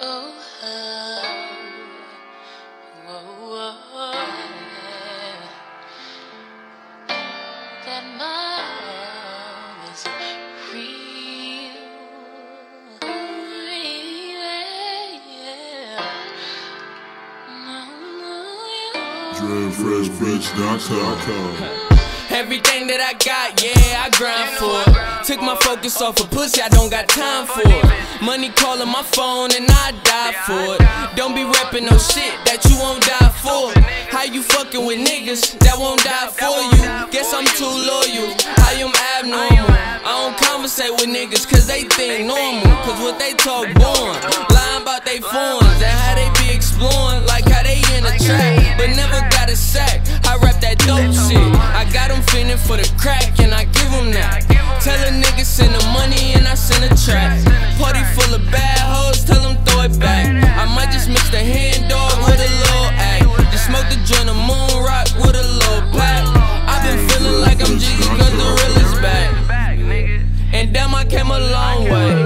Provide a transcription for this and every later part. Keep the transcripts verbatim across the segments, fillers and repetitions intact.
Oh, oh, oh, yeah. That my love is real, yeah. Dream Fresh Bitch dot com. Everything that I got, yeah, I grind for it. Took my focus off of pussy, I don't got time for it. Money calling my phone and I die for it. Don't be reppin' no shit that you won't die for. How you fucking with niggas that won't die for you? Guess I'm too loyal, I am abnormal. I don't conversate with niggas cause they think normal. Cause what they talk born, lying about they forms and how they be exploring, like how they in a trap, but never got a sack. I rap that dope shit, I got them feeling for the crack and I give them that. Tell a nigga send the money and I send a track. Party full of bad hoes, tell them throw it back. I might just mix the hand dog with a little act. Just smoke the joint of moon rock with a little pack. I been feeling like I'm Jiggy cause the real is back. And damn, I came a long way.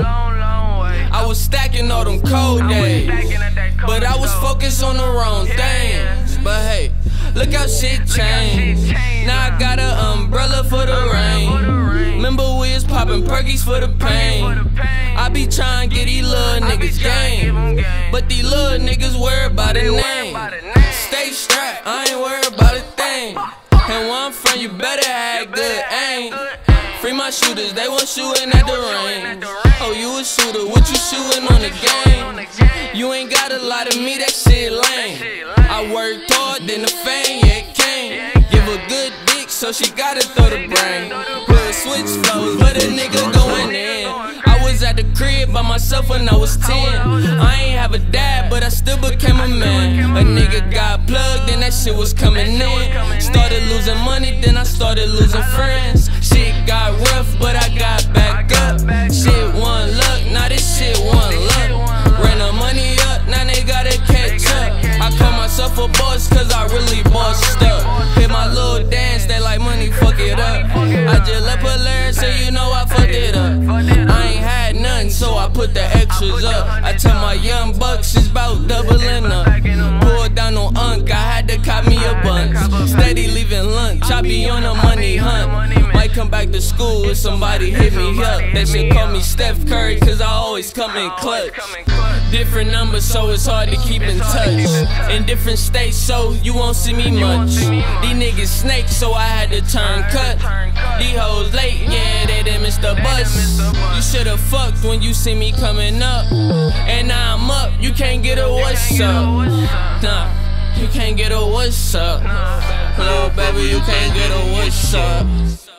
I was stacking all them cold days, but I was focused on the wrong things. But hey, look how shit changed. Now I got an umbrella for the rain. Remember we was popping perkies for the pain. I be trying to get these little niggas game, but these little niggas worry about a name. Stay strapped, I ain't worried about a thing. And where I'm from, you better have good aim. Free my shooters, they want shooting at the range. Oh, you a shooter, what you shooting on the game? You ain't got a lot of me, that shit lame. I worked hard, then the fame, yeah, it came. Give a good dick, so she gotta throw the brain. Put switch flows, but a nigga going in. I was at the crib by myself when I was ten. I ain't have a dad, but I still became a man. A nigga got plugged, then that shit was coming in. Started losing money, then I started losing friends. Shit got rough, but I got back up. Shit one luck, now this shit one luck. Ran the money up, now they gotta catch up. I call myself a boss cause I really bossed up. Hit my little dance, they like money, fuck it up. I just left a lyric so you know I fucked it up. I ain't had nothing, so I put the extras up. I tell my young bucks it's about doubling up. Pulled down on Unk, I had to cop me a bunch. Steady leaving lunch, I be on a money hunt. Might come back to school if somebody hit me up. They should call me Steph Curry cause I always come in clutch. Different numbers so it's hard to keep in touch. In different states so you won't see me much. These niggas snakes so I had to turn cut. These hoes late, yeah, they didn't miss the bus. You should've fucked when you see me coming up. And now I'm up, you can't get a what's up. Nah, you can't get a what's up. Little baby, you can't get a what's up.